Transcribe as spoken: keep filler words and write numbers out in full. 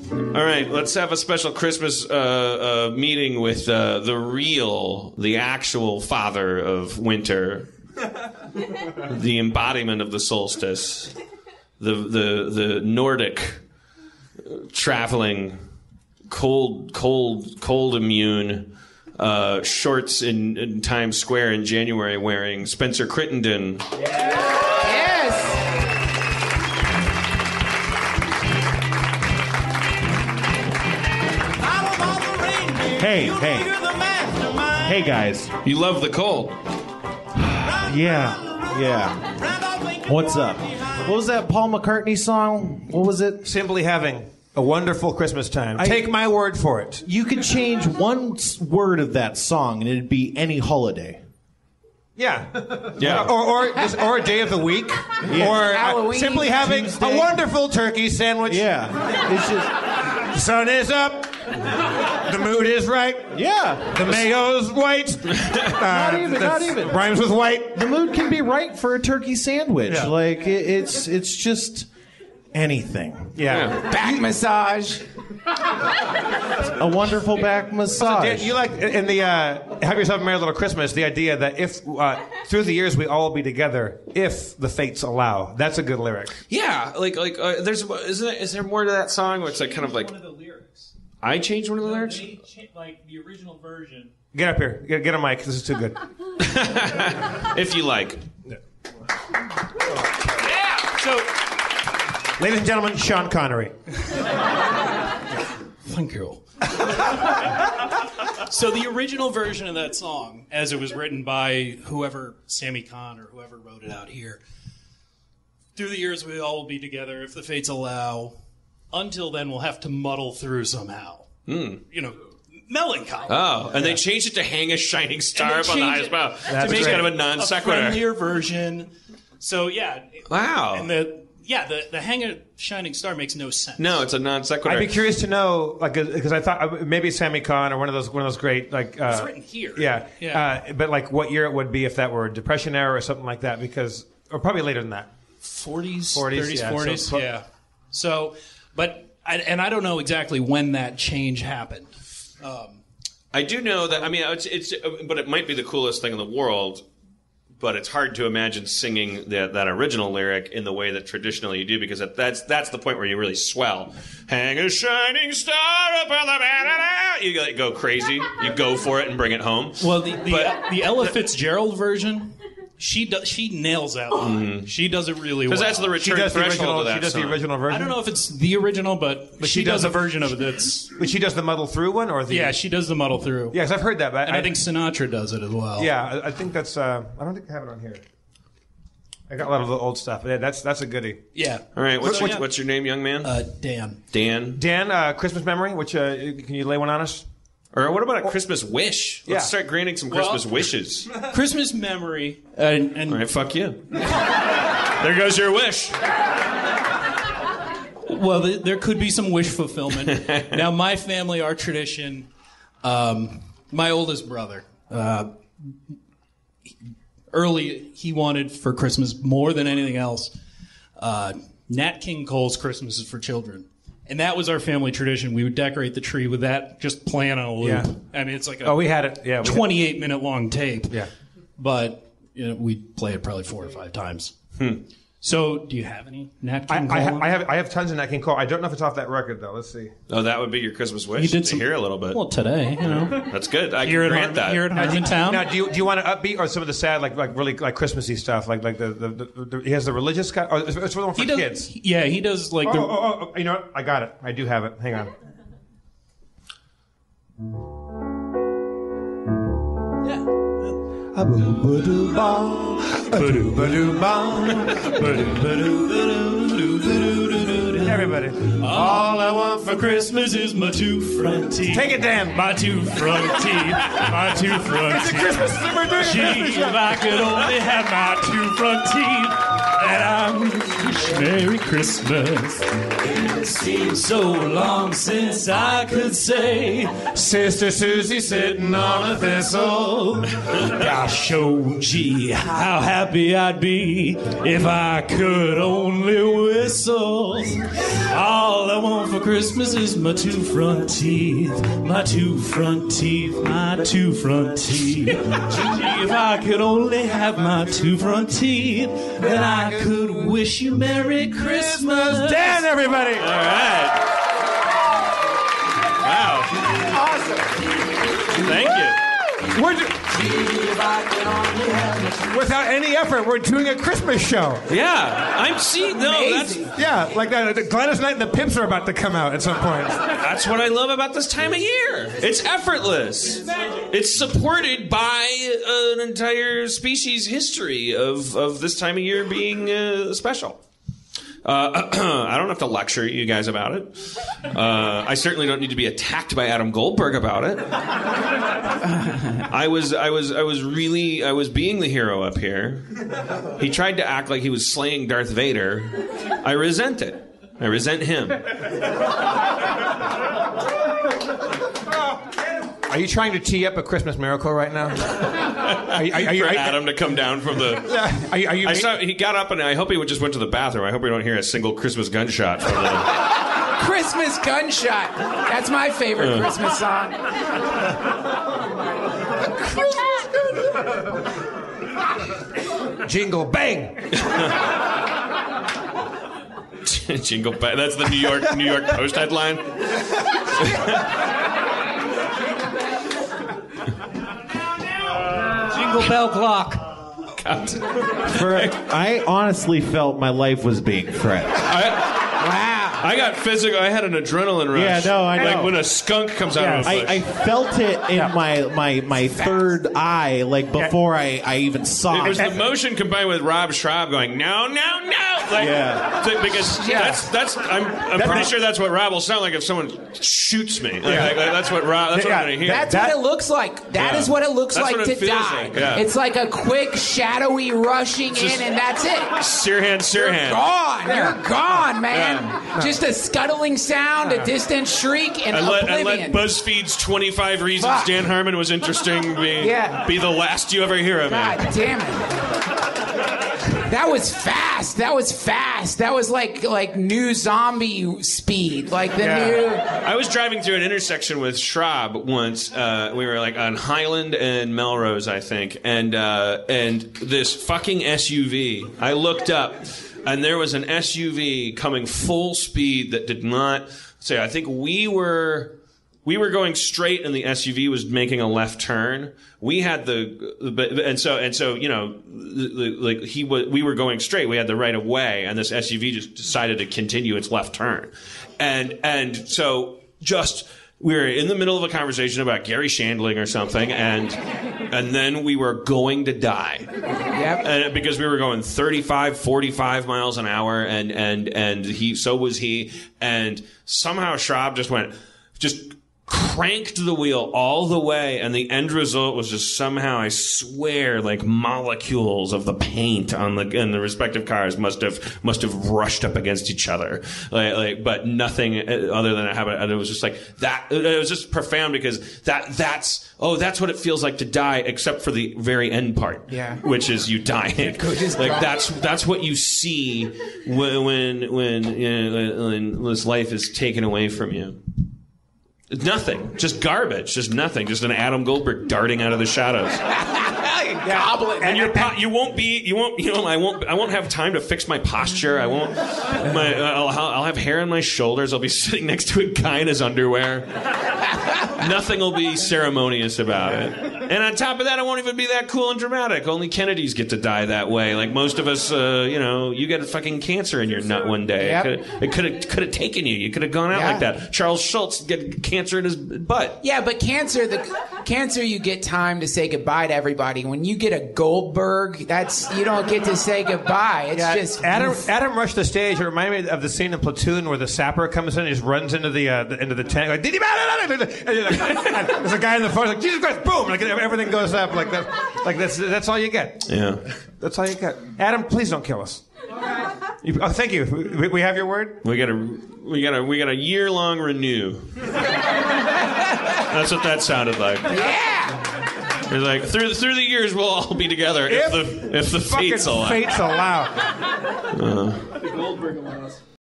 All right, let's have a special Christmas uh, uh, meeting with uh, the real, the actual father of winter, the embodiment of the solstice, the the the Nordic uh, traveling, cold, cold, cold immune, uh, shorts in, in Times Square in January wearing Spencer Crittenden. Yeah. Hey, hey. Hey, guys. You love the cold. Yeah, yeah. What's up? What was that Paul McCartney song? What was it? Simply having a wonderful Christmas time. I, Take my word for it. You could change one word of that song and it'd be any holiday. Yeah. Yeah. Or or, just, or a day of the week. Yeah. Or uh, simply having Tuesday. a wonderful turkey sandwich. Yeah. It's just... The sun is up. The mood is right. Yeah. The mayo's white. Uh, not even, not even. Rhymes with white. The mood can be right for a turkey sandwich. Yeah. Like, it, it's it's just anything. Yeah. Yeah. Back massage. A wonderful back massage. Dan, you like in the uh, Have Yourself a Merry Little Christmas, the idea that if uh, through the years we all be together, if the fates allow. That's a good lyric. Yeah, like like uh, there's isn't it, is there more to that song where it's like kind of like One of the lyrics. I changed one of the lyrics? They cha- like the original version. Get up here. Get, get a mic. This is too good. If you like. Yeah. So, ladies and gentlemen, Sean Connery. thank you. So the original version of that song, as it was written by whoever, Sammy Kahn or whoever wrote it out here, through the years we all will be together if the fates allow. Until then, we'll have to muddle through somehow. Mm. You know, melancholy. Oh, and yeah. They changed it to hang a shining star up on the highest bough. That's to make kind of a non a sequitur. friendlier version. So yeah. Wow. And the yeah the the hang a shining star makes no sense. No, it's a non sequitur. I'd be curious to know, like, because I thought maybe Sammy Kahn or one of those one of those great like. Uh, it's written here. Yeah. Yeah. Uh, but like, what year it would be if that were a Depression era or something like that? Because or probably later than that. forties, forties, thirties, yeah, forties. so- Yeah. So, but. I, and I don't know exactly when that change happened. Um, I do know that. I mean, it's, it's, but it might be the coolest thing in the world. But it's hard to imagine singing that, that original lyric in the way that traditionally you do, because that's that's the point where you really swell. Hang a shining star up on the banana. You like, go crazy. You go for it and bring it home. well, the the, But- the Ella Fitzgerald version, she do, she nails that one. She does it really well. Because that's the She return does the threshold original. of that She does song. the original version. I don't know if it's the original, but, But she, she does, does a the- version of it that's But she does the muddle through one, or the yeah, she does the muddle through. Yeah, 'cause I've heard that. But And I, think Sinatra does it as well. Yeah, I, I think that's. Uh, I don't think I have it on here. I got a lot of the old stuff. Yeah, that's that's a goodie. Yeah. All right, what's, So, what's, yeah. what's your name, young man? Uh, Dan. Dan. Dan, uh, Christmas memory. Which uh, can you lay one on us? Or what about a Christmas wish? Let's Yeah. start granting some Well- Christmas wishes. Christmas memory. And, and All right, fuck you. There goes your wish. well, th- there could be some wish fulfillment. Now, my family, our tradition, um, my oldest brother, uh, early he wanted for Christmas more than anything else, uh, Nat King Cole's Christmas is for Children. And that was our family tradition. We would decorate the tree with that just playing on a loop. Yeah. I mean, it's like a Oh, we had it. Yeah, we had- twenty-eight minute long tape. Yeah. But you know, we'd play it probably four or five times. So, do you have any Nat I, King I, Cole? ha- I have I have tons of Nat King Cole. I don't know if it's off that record though. Let's see. Oh, that would be your Christmas wish? You did to some- hear a little bit. Well, today, you know. That's good. I Here can at, grant Har- that. here at Harmontown. Now, do you do you want to upbeat or some of the sad, like like really like Christmassy stuff, like like the the, the, the he has the religious guy. Oh, it's, it's the one for he does, kids. Yeah, he does like Oh, the. oh, oh, oh, you know what? I got it. I do have it. Hang on. Everybody. All I want for Christmas is my two front teeth. Take it, Dan. My two front teeth. My two front It's a teeth. Christmas. We're doing a Gee, Christmas if show. I could only have my two front teeth, and I'm wish Merry Christmas. It seems so long since I could say, Sister Susie sitting on a thistle. Gosh, oh gee, how happy I'd be if I could only whistle. All I want for Christmas is my two front teeth, my two front teeth, my two front teeth. Gee, if I could only have my two front teeth, then I could wish you Merry Christmas. Dan, everybody! All right. Wow. Awesome. Thank you. We're do- Without any effort, we're doing a Christmas show. Yeah, I'm see. No, that's Yeah, like that. Gladys Knight and the Pimps are about to come out at some point. that's what I love about this time of year. It's effortless. It's supported by an entire species history of of this time of year being uh, special. Uh, I don't have to lecture you guys about it. Uh, I certainly don't need to be attacked by Adam Goldberg about it. I was, I was, I was really, I was being the hero up here. He tried to act like he was slaying Darth Vader. I resent it. I resent him. Are you trying to tee up a Christmas miracle right now? Are, you- are, you- For are you- Adam to come down from the. Are you, are you I saw he got up and I hope he would just went to the bathroom. I hope we don't hear a single Christmas gunshot from the. Christmas gunshot. That's my favorite Uh. Christmas song. Jingle bang! Jingle bell. That's the New York New York Post headline. Jingle bell clock. God. For, I honestly felt my life was being threatened. I, Wow. I got physical. I had an adrenaline rush. Yeah, no, I know. Like when a skunk comes out of a I, bush. I felt it in my, my, my third eye, like before I, I even saw It was it. the motion combined with Rob Schraub going no, no, no, like Yeah. th- because Yeah. that's that's I'm I'm pretty sure that's what Rob will sound like if someone shoots me. Like, Yeah. like, like, that's what Rob. That's Yeah, what I'm gonna hear. That's That- what it looks like. That Yeah. is what it looks That's like what to it feels die. like, yeah. It's like a quick, shadowy rushing just- in, and that's it. Sirhan, Sirhan. Gone. You're gone, man. Yeah. Just a scuttling sound, a distant shriek, and I let, I oblivion. let BuzzFeed's twenty-five Reasons Fuck. Dan Harmon was interesting be, Yeah. be the last you ever hear of me. God damn it. That was fast. That was fast. That was like like new zombie speed. Like the Yeah. new. I was driving through an intersection with Schraub once. Uh, we were like on Highland and Melrose, I think, and uh, and this fucking S U V. I looked up, and there was an S U V coming full speed that did not say. I think we were. We were going straight, and the S U V was making a left turn. We had the, but and so and so you know, like he was. We were going straight. We had the right of way, and this S U V just decided to continue its left turn, and and so just we were in the middle of a conversation about Gary Shandling or something, and and then we were going to die. Yep. And because we were going thirty-five, forty-five miles an hour, and and and he, so was he, and somehow Schraub just went, just cranked the wheel all the way, and the end result was just somehow, I swear, like molecules of the paint on the in the respective cars must have must have rushed up against each other, like, like but nothing other than it happened. And it was just like that. It was just profound because that that's oh that's what it feels like to die, except for the very end part, Yeah. which is you die. just Like cry. that's that's what you see when when when, you know, when this life is taken away from you. Nothing. Just garbage. Just nothing. Just an Adam Goldberg darting out of the shadows. Goblin. And your po- you won't be you won't you know I won't I won't have time to fix my posture. I won't my I'll, I'll have hair on my shoulders. I'll be sitting next to a guy in his underwear. Nothing will be ceremonious about it. And on top of that, I won't even be that cool and dramatic. Only Kennedys get to die that way. Like most of us, uh, you know, you get a fucking cancer in your nut one day. Yep. It could have could have taken you. You could have gone out Yeah. like that. Charles Schultz get cancer in his butt. Yeah, but cancer, the cancer, you get time to say goodbye to everybody. When you get a Goldberg, that's you don't get to say goodbye. It's just Adam. Adam rushed the stage. It reminded me of the scene in Platoon where the sapper comes in and just runs into the, uh, the into the tent. Like, did he? And like, there's a guy in the front like Jesus Christ! Boom! Like everything goes up. Like that. Like that's that's all you get. Yeah. That's all you get. Adam, please don't kill us. You, oh, thank you. We, we have your word. We got a we got a we got a year long renew. That's what that sounded like. Yeah. It's like through through the years we'll all be together if, If the if the Fucking fates allow. fates allow. Uh, The Goldberg allows.